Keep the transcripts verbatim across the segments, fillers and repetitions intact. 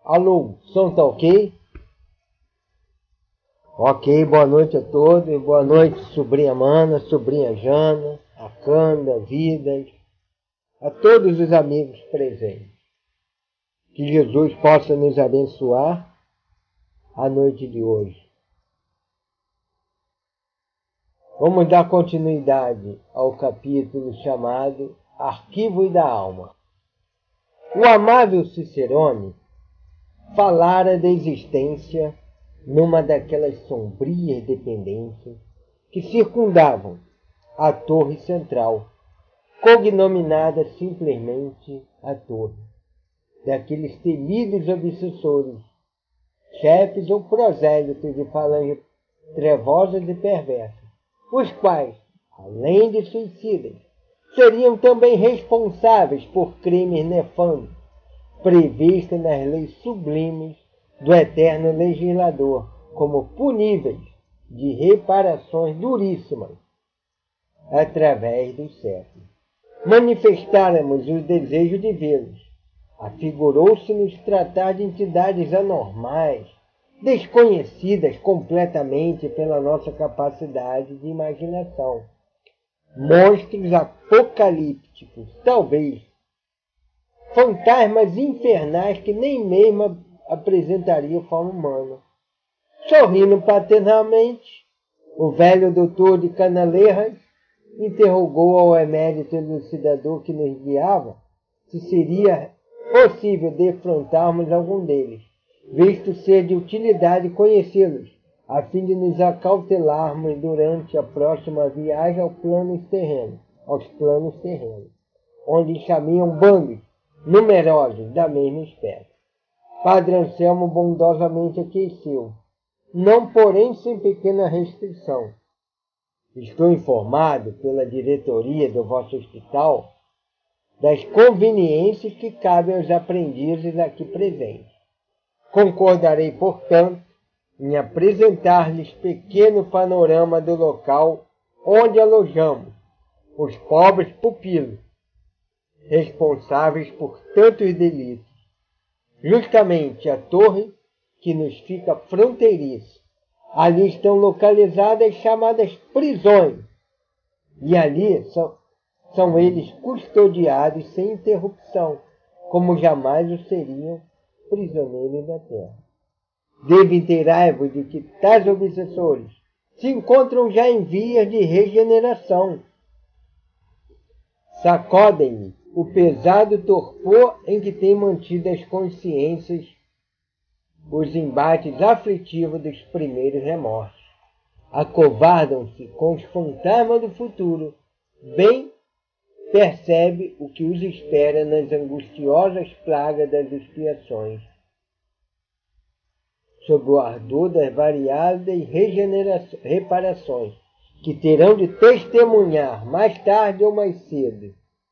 Alô, som tá ok? Ok, boa noite a todos, boa noite, sobrinha Mana, sobrinha Jana, a Canda, Vidas, a todos os amigos presentes. Que Jesus possa nos abençoar a noite de hoje. Vamos dar continuidade ao capítulo chamado Arquivo da Alma. O amável Cicerone falara da existência numa daquelas sombrias dependências que circundavam a torre central, cognominada simplesmente a torre, daqueles temidos obsessores, chefes ou prosélitos de falange trevosas e perversas, os quais, além de suicidas, seriam também responsáveis por crimes nefandos, previstos nas leis sublimes do eterno legislador, como puníveis de reparações duríssimas através dos séculos. Manifestáramos o desejo de vê-los. Afigurou-se-nos tratar de entidades anormais, desconhecidas completamente pela nossa capacidade de imaginação. Monstros apocalípticos, talvez. Fantasmas infernais que nem mesmo apresentariam forma humana. Sorrindo paternalmente, o velho doutor de Canaleiras interrogou ao emérito elucidador que nos guiava se seria possível defrontarmos algum deles, visto ser de utilidade conhecê-los, a fim de nos acautelarmos durante a próxima viagem ao plano terreno, aos planos terrenos, onde caminham bandos numerosos da mesma espécie. Padre Anselmo bondosamente aqueceu, não porém sem pequena restrição. Estou informado pela diretoria do vosso hospital das conveniências que cabem aos aprendizes aqui presentes. Concordarei, portanto, em apresentar-lhes pequeno panorama do local onde alojamos os pobres pupilos, responsáveis por tantos delitos. Justamente a torre que nos fica fronteiriça. Ali estão localizadas as chamadas prisões, e ali são, são eles custodiados sem interrupção, como jamais o seriam prisioneiros da terra. Devo inteirar-vos de que tais obsessores se encontram já em vias de regeneração. Sacodem-me o pesado torpor em que têm mantido as consciências os embates aflitivos dos primeiros remorsos. Acovardam-se com os fantasmas do futuro. Bem percebe o que os espera nas angustiosas plagas das expiações, sob o ardor das variadas reparações, que terão de testemunhar mais tarde ou mais cedo.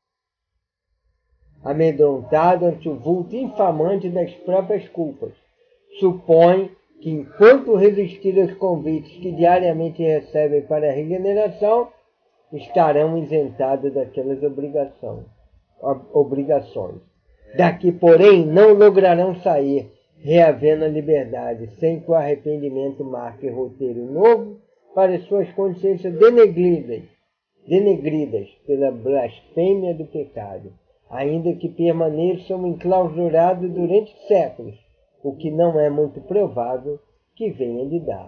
Amedrontado ante o vulto infamante das próprias culpas, supõe que, enquanto resistir aos convites que diariamente recebem para a regeneração, estarão isentados daquelas obrigações. obrigações. Daqui, porém, não lograrão sair, reavendo a liberdade, sem que o arrependimento marque roteiro novo para suas consciências denegridas, denegridas pela blasfêmia do pecado, ainda que permaneçam enclausurados durante séculos, o que não é muito provável que venha de dar.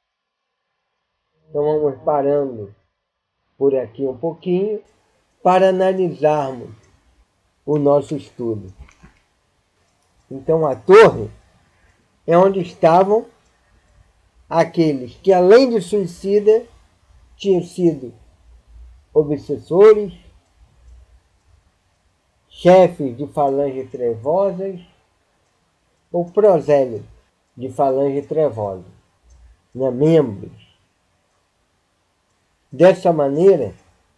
Então vamos parando por aqui um pouquinho para analisarmos o nosso estudo. Então a torre é onde estavam aqueles que, além de suicida, tinham sido obsessores, chefes de falanges trevosas ou prosélitos de falange trevosa, né? membros. Dessa maneira,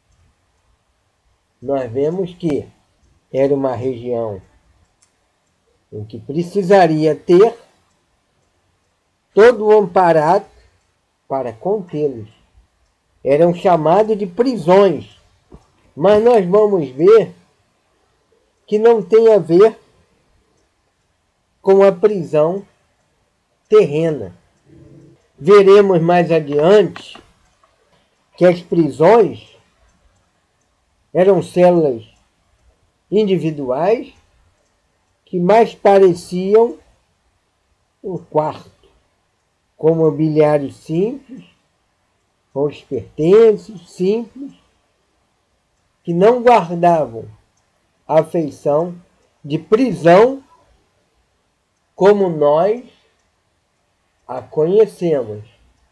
nós vemos que era uma região em que precisaria ter todo o amparato para contê-los. Eram chamados de prisões, mas nós vamos ver que não tem a ver com a prisão terrena. Veremos mais adiante que as prisões eram células individuais que mais pareciam um quarto, com mobiliário simples, com os pertences simples, que não guardavam a feição de prisão como nós a conhecemos.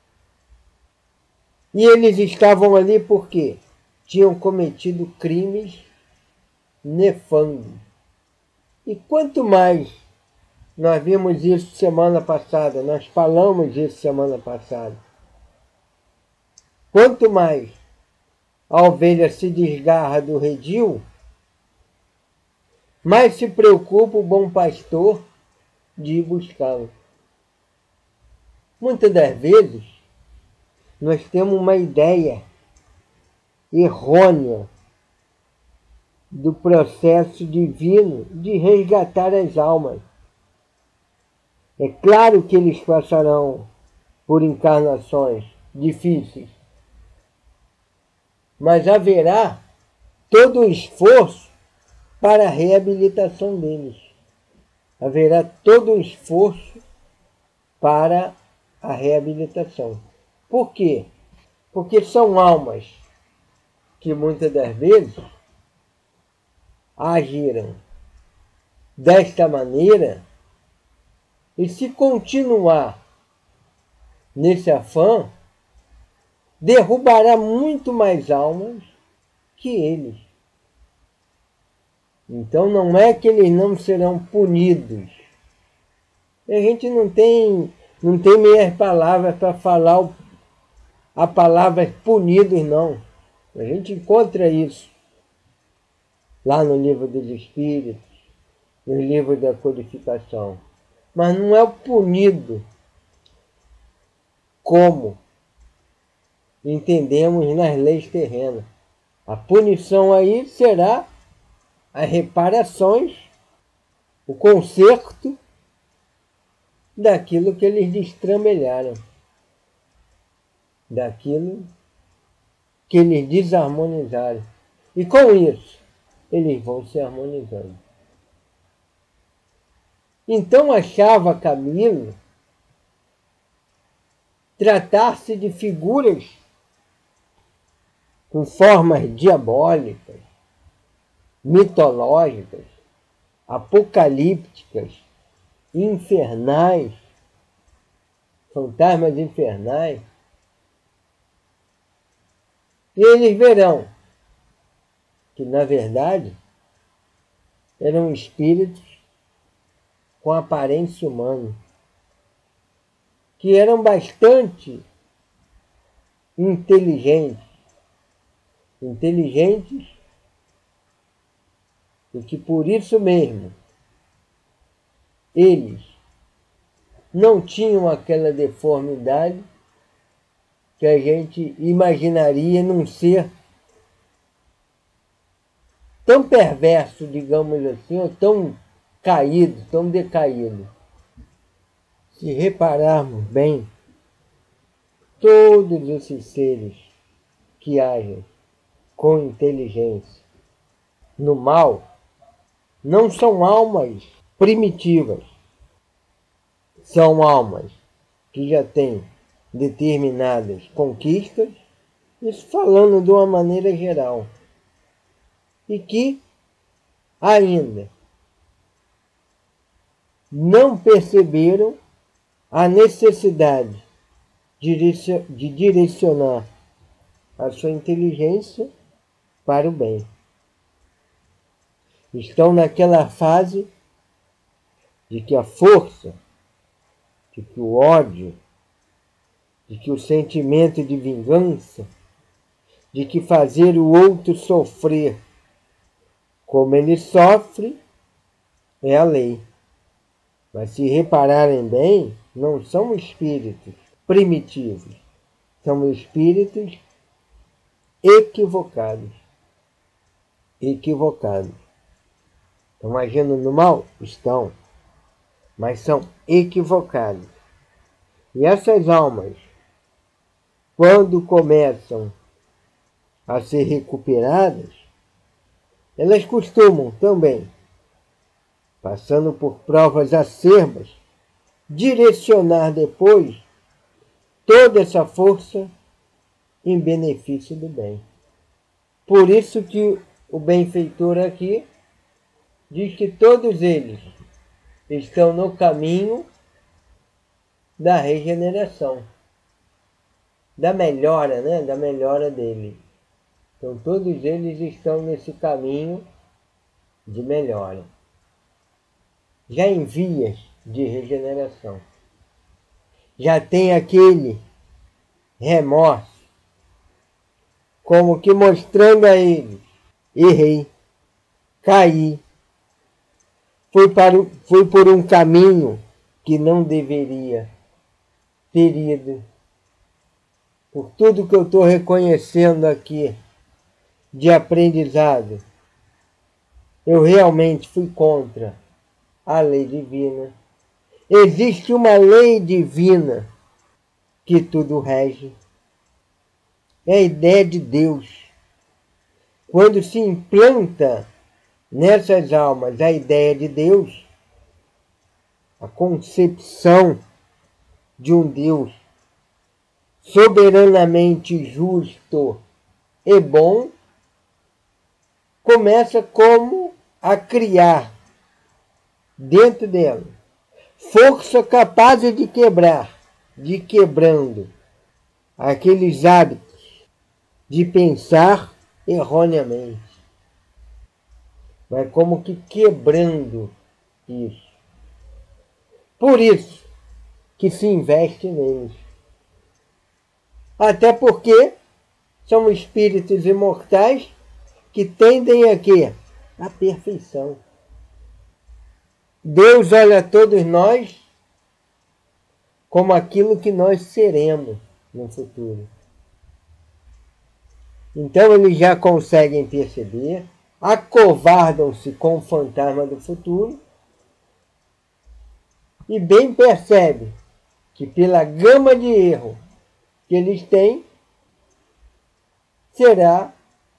E eles estavam ali porque tinham cometido crimes nefandos. E quanto mais, nós vimos isso semana passada, nós falamos isso semana passada, quanto mais a ovelha se desgarra do redil, mais se preocupa o bom pastor de ir buscá-lo. Muitas das vezes, nós temos uma ideia errônea do processo divino de resgatar as almas. É claro que eles passarão por encarnações difíceis, mas haverá todo o esforço para a reabilitação deles. Haverá todo o esforço para a reabilitação. Por quê? Porque são almas que muitas das vezes agiram desta maneira, e se continuar nesse afã, derrubará muito mais almas que eles. Então não é que eles não serão punidos. A gente não tem, não tem meias palavras para falar a palavra punidos, não. A gente encontra isso lá no livro dos Espíritos, no livro da Codificação. Mas não é o punido como entendemos nas leis terrenas. A punição aí será as reparações, o conserto daquilo que eles destrambelharam, daquilo que eles desarmonizaram. E com isso, eles vão se harmonizando. Então achava Camilo tratar-se de figuras com formas diabólicas, mitológicas, apocalípticas, infernais, fantasmas infernais. E eles verão que, na verdade, eram espíritos com aparência humana, que eram bastante inteligentes, inteligentes, e que por isso mesmo eles não tinham aquela deformidade que a gente imaginaria num ser tão perverso, digamos assim, ou tão caído, tão decaído. Se repararmos bem, todos esses seres que agem com inteligência no mal não são almas primitivas, são almas que já têm determinadas conquistas, isso falando de uma maneira geral, e que ainda não perceberam a necessidade de direcionar a sua inteligência para o bem. Estão naquela fase de que a força, de que o ódio, de que o sentimento de vingança, de que fazer o outro sofrer como ele sofre, é a lei. Mas se repararem bem, não são espíritos primitivos, são espíritos equivocados. Equivocados. Estão agindo no mal? Estão. mas são equivocadas. E essas almas, quando começam a ser recuperadas, elas costumam também, passando por provas acerbas, direcionar depois toda essa força em benefício do bem. Por isso que o benfeitor aqui diz que todos eles estão no caminho da regeneração, da melhora, né? Da melhora dele. Então todos eles estão nesse caminho de melhora, já em vias de regeneração. Já tem aquele remorso, como que mostrando a eles: errei, caí, fui, para, fui por um caminho que não deveria ter ido. Por tudo que eu estou reconhecendo aqui de aprendizado, eu realmente fui contra a lei divina. Existe uma lei divina que tudo rege. É a ideia de Deus. Quando se implanta nessas almas a ideia de Deus, a concepção de um Deus soberanamente justo e bom, começa como a criar dentro dela força capaz de quebrar, de quebrando aqueles hábitos de pensar erroneamente. Vai como que quebrando isso. Por isso que se investe neles. Até porque são espíritos imortais que tendem a quê? A perfeição. Deus olha a todos nós como aquilo que nós seremos no futuro. Então eles já conseguem perceber, acovardam-se com o fantasma do futuro e bem percebem que pela gama de erro que eles têm, será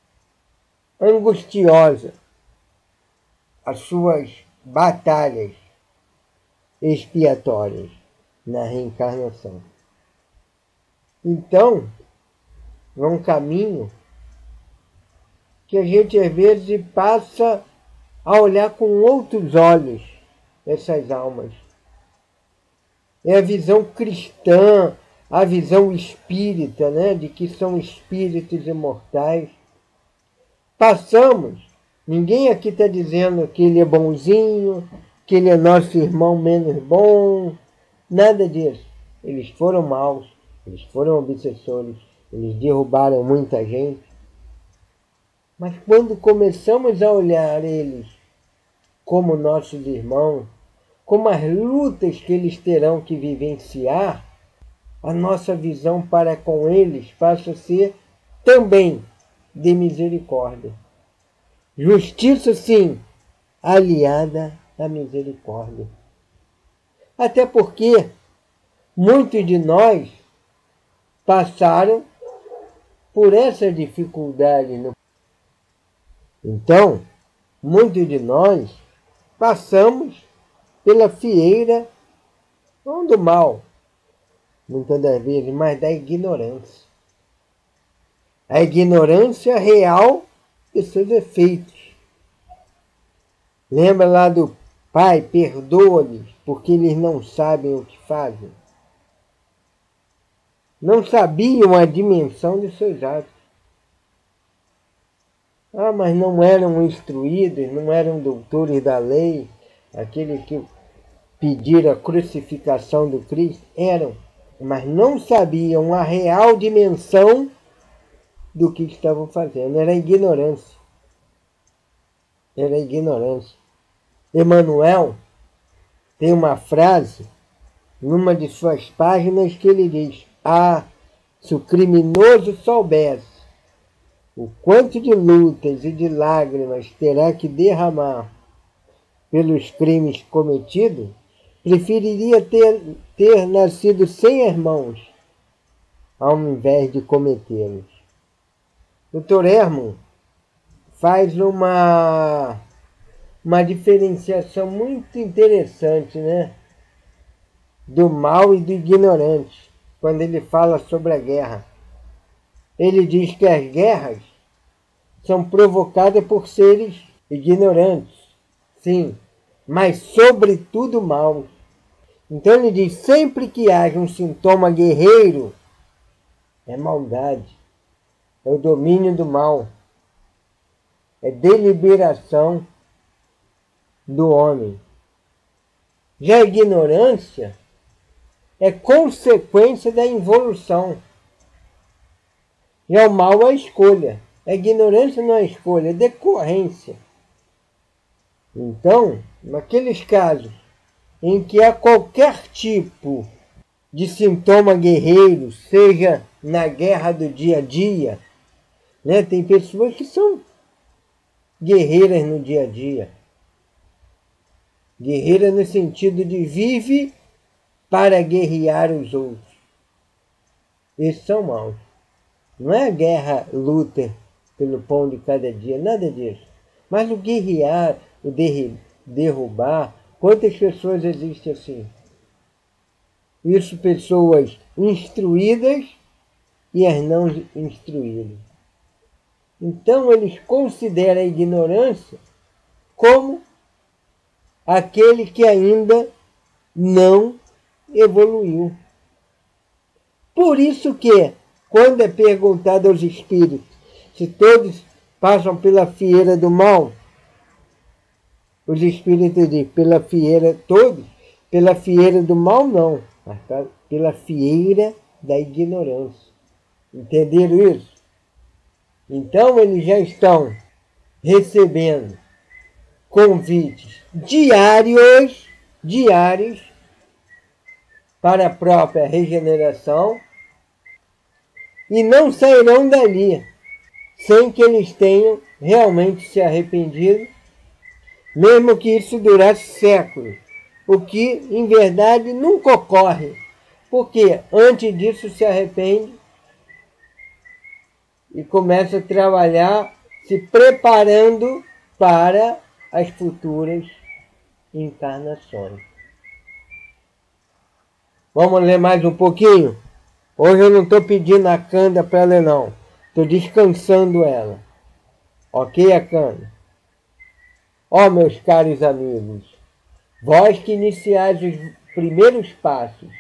angustiosa as suas batalhas expiatórias na reencarnação. Então, é um caminho que a gente às vezes passa a olhar com outros olhos essas almas. É a visão cristã, a visão espírita, né, de que são espíritos imortais. Passamos, ninguém aqui está dizendo que ele é bonzinho, que ele é nosso irmão menos bom, nada disso. Eles foram maus, eles foram obsessores, eles derrubaram muita gente. Mas quando começamos a olhar eles como nossos irmãos, como as lutas que eles terão que vivenciar, a nossa visão para com eles passa a ser também de misericórdia. Justiça, sim, aliada à misericórdia. Até porque muitos de nós passaram por essa dificuldade. No... Então, muitos de nós passamos pela fieira, não do mal, muitas das vezes, mas da ignorância. A ignorância real de seus efeitos. Lembra lá do Pai, perdoa-lhes, porque eles não sabem o que fazem. Não sabiam a dimensão de seus atos. Ah, mas não eram instruídos, não eram doutores da lei, aqueles que pediram a crucificação do Cristo, eram, mas não sabiam a real dimensão do que estavam fazendo. Era ignorância. Era ignorância. Emmanuel tem uma frase, numa de suas páginas, que ele diz: ah, se o criminoso soubesse o quanto de lutas e de lágrimas terá que derramar pelos crimes cometidos, preferiria ter, ter nascido sem irmãos, ao invés de cometê-los. doutor Herman faz uma, uma diferenciação muito interessante, né, do mal e do ignorante, quando ele fala sobre a guerra. Ele diz que as guerras são provocadas por seres ignorantes, sim, mas sobretudo maus. Então ele diz, sempre que haja um sintoma guerreiro, é maldade, é o domínio do mal, é deliberação do homem. Já a ignorância é consequência da involução. Já o mal é a escolha. A ignorância não é escolha, é decorrência. Então, naqueles casos em que há qualquer tipo de sintoma guerreiro, seja na guerra do dia a dia, né? Tem pessoas que são guerreiras no dia a dia. Guerreira no sentido de vive para guerrear os outros. Esses são maus. Não é a guerra, luta pelo pão de cada dia, nada disso. Mas o guerrear, o derrubar, quantas pessoas existem assim? Isso, pessoas instruídas e as não instruídas. Então eles consideram a ignorância como aquele que ainda não evoluiu. Por isso que, quando é perguntado aos espíritos se todos passam pela fieira do mal, os espíritos dizem, pela fieira, todos, pela fieira do mal não, mas pela fieira da ignorância. Entenderam isso? Então eles já estão recebendo convites diários, diários, para a própria regeneração, e não sairão dali sem que eles tenham realmente se arrependido, mesmo que isso durasse séculos, o que em verdade nunca ocorre, porque antes disso se arrepende e começa a trabalhar se preparando para as futuras encarnações. Vamos ler mais um pouquinho? Hoje eu não estou pedindo a Canda para ler, não. Estou descansando ela. Ok, a Canda? Ó, oh, meus caros amigos, vós que iniciais os primeiros passos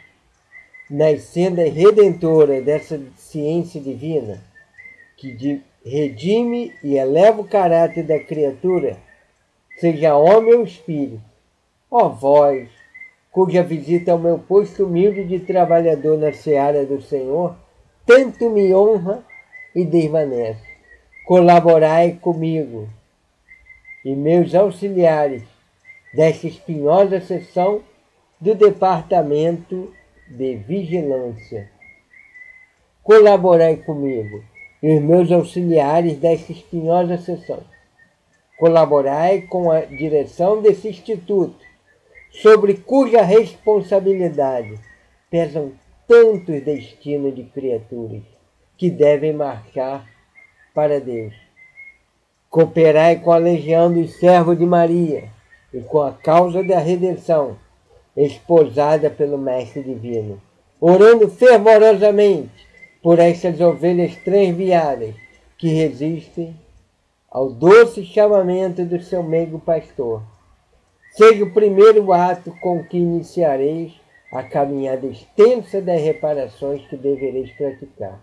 nas sendas redentoras dessa ciência divina, que redime e eleva o caráter da criatura, seja homem ou espírito, ó vós, cuja visita ao meu posto humilde de trabalhador na seara do Senhor, tanto me honra e desvanece. Colaborai comigo e meus auxiliares desta espinhosa seção do Departamento de Vigilância. Colaborai comigo e os meus auxiliares desta espinhosa seção. Colaborai com a direção desse instituto, sobre cuja responsabilidade pesam tantos destinos de criaturas que devem marchar para Deus. Cooperai com a legião dos servos de Maria e com a causa da redenção, esposada pelo Mestre Divino, orando fervorosamente por essas ovelhas transviadas que resistem ao doce chamamento do seu meigo pastor. Seja o primeiro ato com que iniciareis a caminhada extensa das reparações que devereis praticar.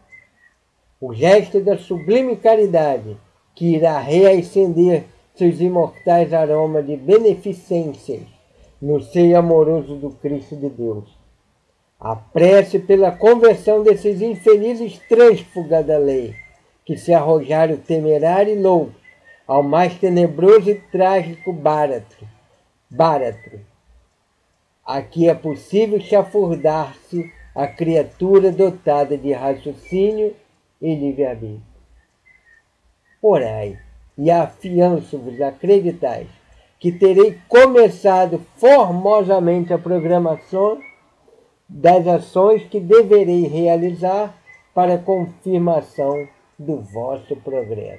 O gesto da sublime caridade que irá reacender seus imortais aromas de beneficências no seio amoroso do Cristo de Deus. A prece pela conversão desses infelizes trânsfugas da lei, que se arrojaram temerário e louco ao mais tenebroso e trágico báratro. Báratro. Aqui é possível chafurdar-se a criatura dotada de raciocínio e livre-arbítrio. Orai e afianço-vos, acreditais, que terei começado formosamente a programação das ações que deverei realizar para a confirmação do vosso progresso.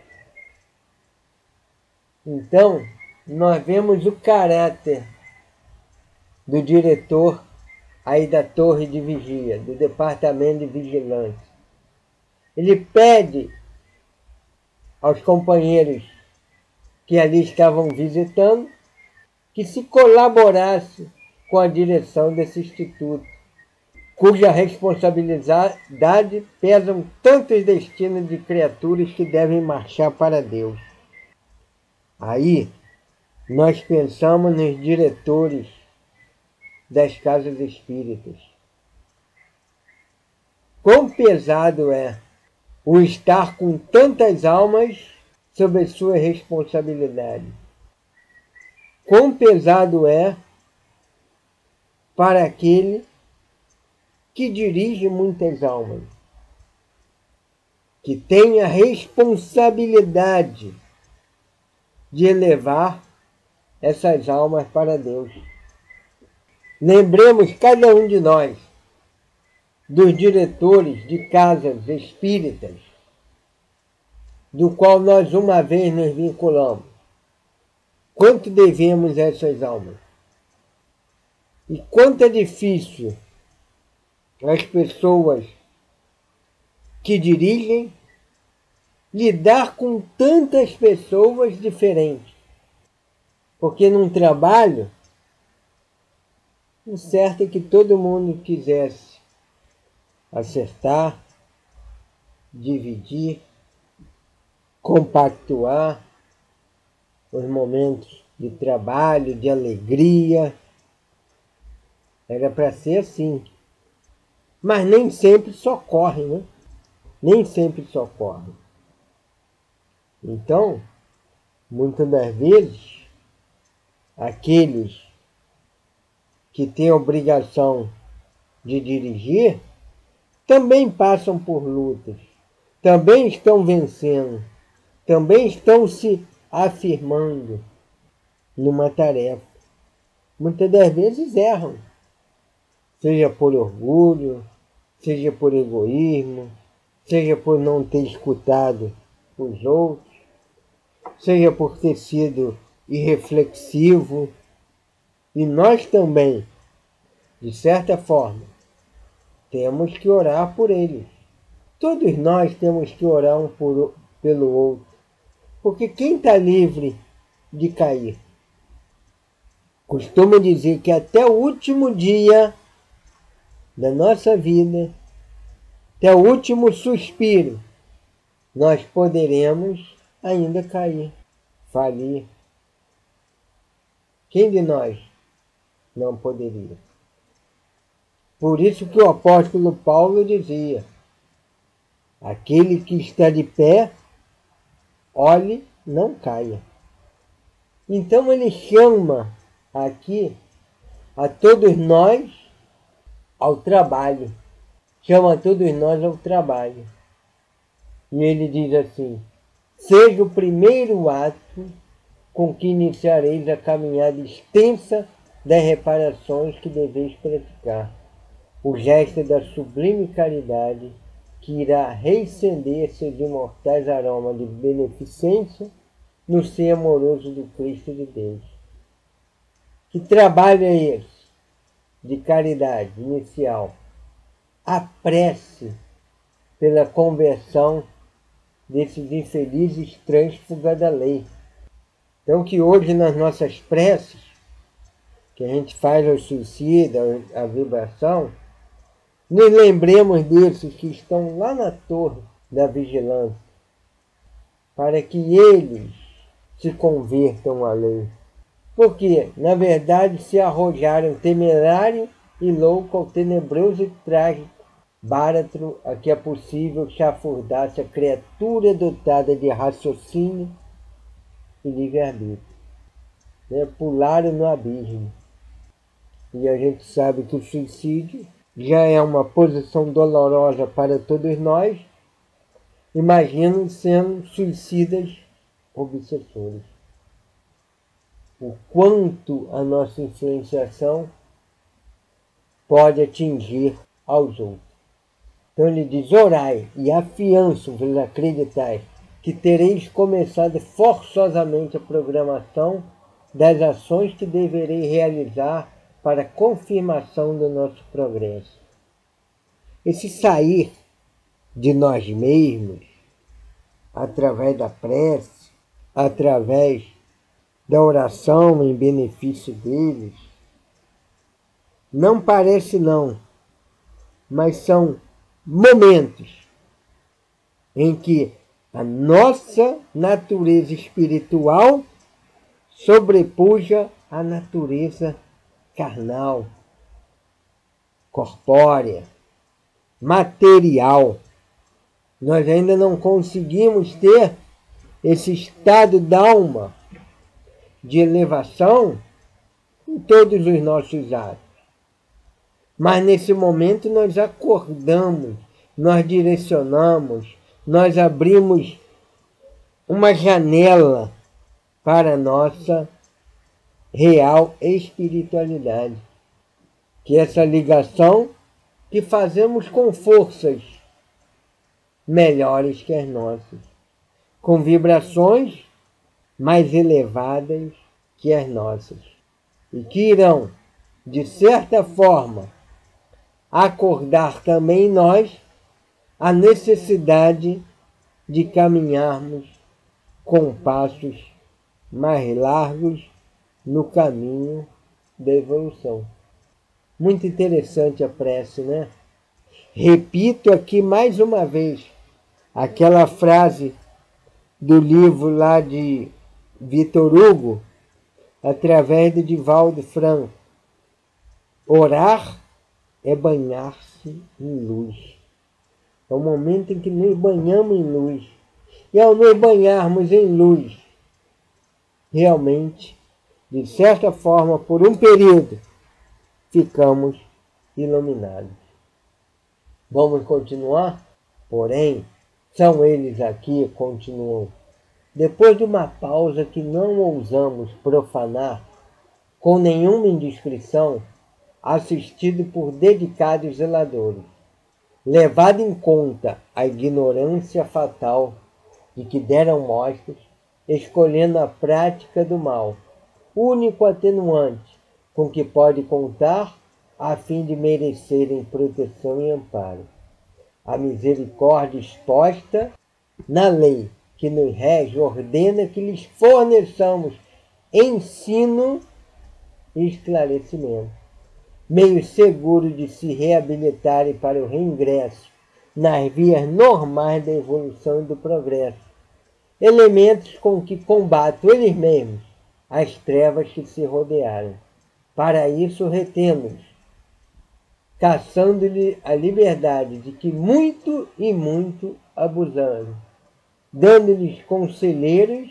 Então, nós vemos o caráter do diretor aí da torre de vigia, do departamento de vigilância. Ele pede aos companheiros que ali estavam visitando que se colaborasse com a direção desse instituto, cuja responsabilidade pesam tantos destinos de criaturas que devem marchar para Deus. Aí, nós pensamos nos diretores das casas espíritas. Quão pesado é o estar com tantas almas sob a sua responsabilidade. Quão pesado é para aquele que dirige muitas almas, que tem a responsabilidade de elevar essas almas para Deus. Lembremos, cada um de nós, dos diretores de casas espíritas, do qual nós uma vez nos vinculamos. Quanto devemos a essas almas? E quanto é difícil as pessoas que dirigem lidar com tantas pessoas diferentes. Porque num trabalho, o certo é que todo mundo quisesse acertar, dividir, compactuar os momentos de trabalho, de alegria. Era para ser assim. Mas nem sempre socorre, né? Nem sempre socorre. Então, muitas das vezes, aqueles que têm a obrigação de dirigir também passam por lutas, também estão vencendo, também estão se afirmando numa tarefa. Muitas das vezes erram, seja por orgulho, seja por egoísmo, seja por não ter escutado os outros, seja por ter sido irreflexivo. E nós também, de certa forma, temos que orar por eles. Todos nós temos que orar um por, pelo outro. Porque quem está livre de cair? Costumo dizer que até o último dia da nossa vida, até o último suspiro, nós poderemos ainda cair, falir. Quem de nós não poderia? Por isso que o apóstolo Paulo dizia: aquele que está de pé, olhe, não caia. Então ele chama aqui a todos nós ao trabalho. Chama a todos nós ao trabalho. E ele diz assim: seja o primeiro ato com que iniciareis a caminhada extensa das reparações que deveis praticar. O gesto da sublime caridade que irá reacender seus imortais aromas de beneficência no ser amoroso do Cristo de Deus. Que trabalho é esse de caridade inicial? A prece pela conversão desses infelizes trânsfugas da lei. Então que hoje nas nossas preces, que a gente faz ao suicida, a vibração, nos lembremos desses que estão lá na torre da vigilância, para que eles se convertam à lei. Porque, na verdade, se arrojaram temerário e louco ao tenebroso e trágico báratro a que é possível chafurdar-se a criatura dotada de raciocínio e livre-arbítrio. Né? Pularam no abismo. E a gente sabe que o suicídio já é uma posição dolorosa para todos nós. Imaginem sendo suicidas obsessores. o quanto a nossa influenciação pode atingir aos outros. Então ele diz, orai e afianço-vos acreditai que tereis começado forçosamente a programação das ações que deverei realizar para a confirmação do nosso progresso. Esse sair de nós mesmos, através da prece, através da oração em benefício deles, não parece não, mas são momentos em que a nossa natureza espiritual sobrepuja a natureza carnal, corpórea, material. Nós ainda não conseguimos ter esse estado d'alma de elevação em todos os nossos atos. Mas nesse momento nós acordamos, nós direcionamos, nós abrimos uma janela para a nossa real espiritualidade, que é essa ligação que fazemos com forças melhores que as nossas, com vibrações mais elevadas que as nossas, e que irão, de certa forma, acordar também em nós a necessidade de caminharmos com passos mais largos no caminho da evolução. Muito interessante a prece, né? Repito aqui mais uma vez aquela frase do livro lá de Victor Hugo, através de Divaldo Franco. Orar é banhar-se em luz. É o momento em que nos banhamos em luz. E ao nos banharmos em luz, realmente, de certa forma, por um período, ficamos iluminados. Vamos continuar? Porém, são eles aqui, continuam. Depois de uma pausa que não ousamos profanar com nenhuma indiscrição, assistido por dedicados zeladores, levado em conta a ignorância fatal de que deram mostras, escolhendo a prática do mal, único atenuante com que pode contar a fim de merecerem proteção e amparo. A misericórdia exposta na lei que nos rege ordena que lhes forneçamos ensino e esclarecimento, meio seguro de se reabilitarem para o reingresso nas vias normais da evolução e do progresso, elementos com que combatem eles mesmos as trevas que se rodearam. Para isso retemos, caçando-lhe a liberdade de que muito e muito abusaram, dando-lhes conselheiros,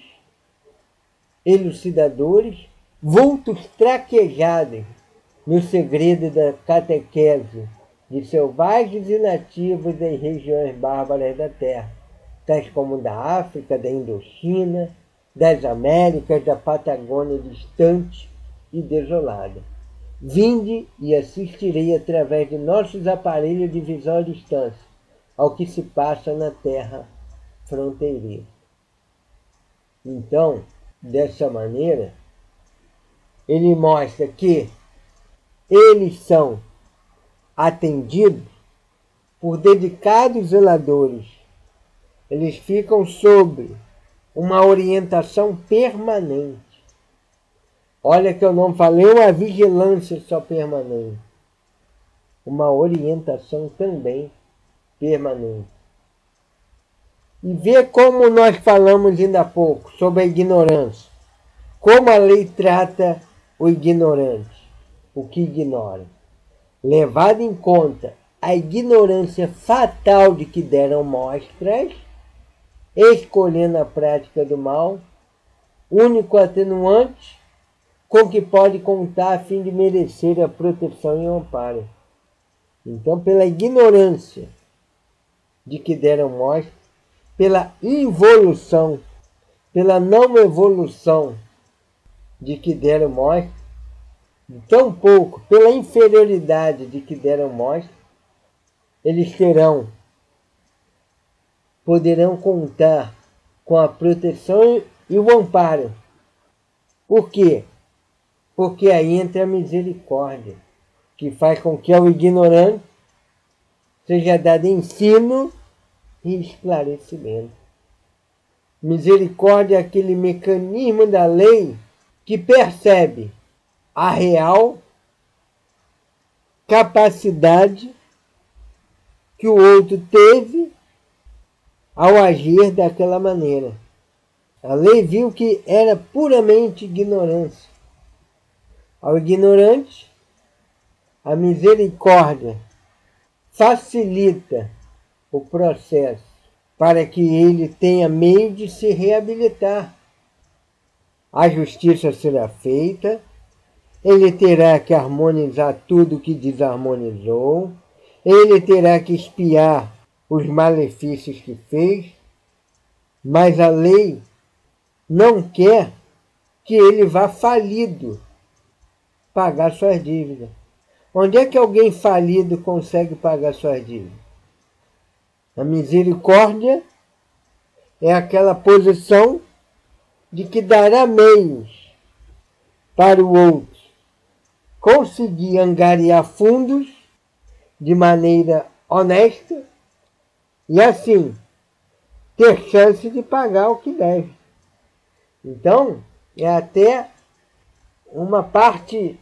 elucidadores, vultos traquejados no segredo da catequese de selvagens e nativos das regiões bárbaras da terra, tais como da África, da Indochina, das Américas, da Patagônia distante e desolada. Vinde e assistirei através de nossos aparelhos de visão à distância ao que se passa na terra fronteiriça. Então, dessa maneira, ele mostra que eles são atendidos por dedicados zeladores. Eles ficam sob uma orientação permanente. Olha que eu não falei uma vigilância só permanente. Uma orientação também permanente. E vê como nós falamos ainda há pouco sobre a ignorância. Como a lei trata o ignorante, o que ignora. Levado em conta a ignorância fatal de que deram mostras, escolhendo a prática do mal, único atenuante com que pode contar a fim de merecer a proteção e o amparo. Então, pela ignorância de que deram mostra, pela involução, pela não evolução de que deram mostra, tão pouco pela inferioridade de que deram mostra, eles terão, poderão contar com a proteção e o amparo. Por quê? Porque aí entra a misericórdia, que faz com que ao ignorante seja dado ensino e esclarecimento. Misericórdia é aquele mecanismo da lei que percebe a real capacidade que o outro teve ao agir daquela maneira. A lei viu que era puramente ignorância. Ao ignorante, a misericórdia facilita o processo para que ele tenha meio de se reabilitar. A justiça será feita, ele terá que harmonizar tudo que desarmonizou, ele terá que expiar os malefícios que fez, mas a lei não quer que ele vá falido pagar suas dívidas. Onde é que alguém falido consegue pagar suas dívidas? A misericórdia é aquela posição de que dará meios para o outro conseguir angariar fundos de maneira honesta e assim ter chance de pagar o que deve. Então, é até uma parte,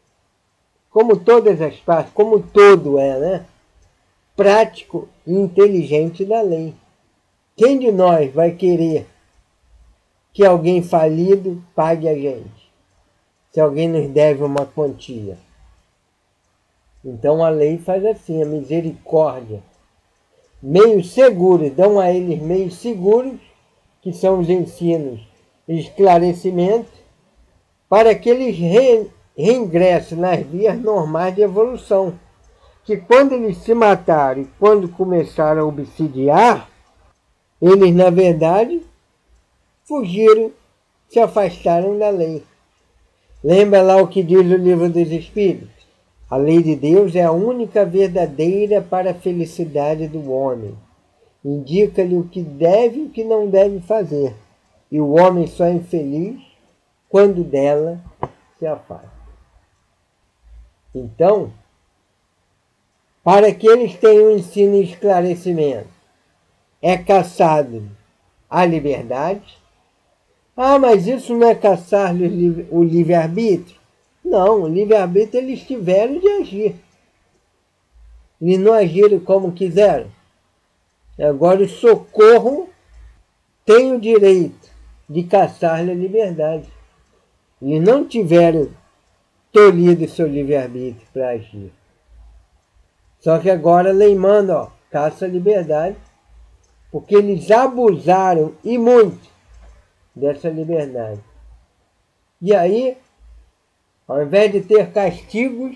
como todas as partes, como todo é, né? Prático e inteligente da lei. Quem de nós vai querer que alguém falido pague a gente, se alguém nos deve uma quantia? Então a lei faz assim, a misericórdia. Meios seguros, dão a eles meios seguros, que são os ensinos e esclarecimentos, para que eles re, reingressem nas vias normais de evolução. Que quando eles se mataram e quando começaram a obsidiar, eles, na verdade, fugiram, se afastaram da lei. Lembra lá o que diz o Livro dos Espíritos? A lei de Deus é a única verdadeira para a felicidade do homem. Indica-lhe o que deve e o que não deve fazer. E o homem só é infeliz quando dela se afasta. Então, para que eles tenham ensino e esclarecimento, é caçado a liberdade. Ah, mas isso não é caçar o livre-arbítrio? Não, o livre-arbítrio eles tiveram de agir. Eles não agiram como quiseram. Agora o socorro tem o direito de caçar-lhe a liberdade. Eles não tiveram tolhido seu livre-arbítrio para agir. Só que agora a lei manda, ó, caça a liberdade, porque eles abusaram e muito dessa liberdade. E aí, ao invés de ter castigos,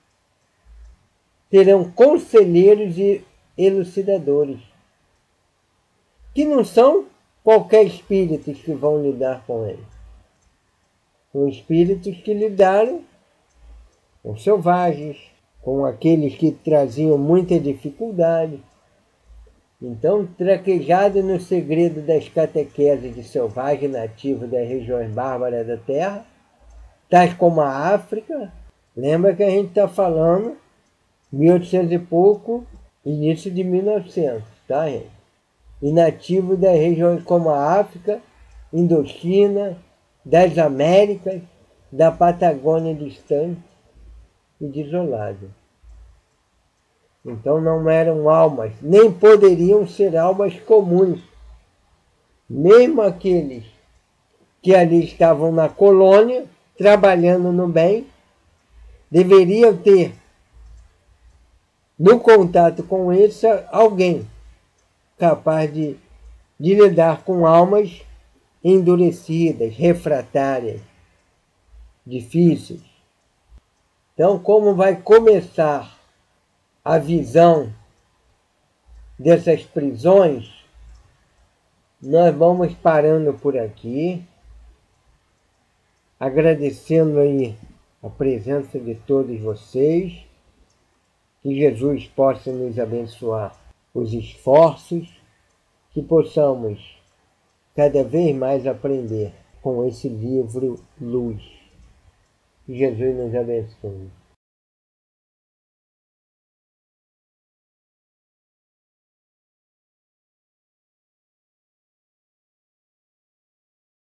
terão conselheiros e elucidadores, que não são qualquer espíritos que vão lidar com ele. São espíritos que lidaram com selvagens, com aqueles que traziam muita dificuldade. Então, traquejado no segredo das catequeses de selvagem nativo das regiões bárbaras da Terra, tais como a África, lembra que a gente está falando mil e oitocentos e pouco, início de mil e novecentos, tá, gente? E nativo das regiões como a África, Indochina, das Américas, da Patagônia distante e desolada. Então não eram almas, nem poderiam ser almas comuns. Mesmo aqueles que ali estavam na colônia, trabalhando no bem, deveriam ter no contato com eles alguém capaz de, de lidar com almas endurecidas, refratárias, difíceis. Então, como vai começar a visão dessas prisões, nós vamos parando por aqui. agradecendo aí a presença de todos vocês, que Jesus possa nos abençoar os esforços, que possamos cada vez mais aprender com esse livro Luz. Que Jesus nos abençoe.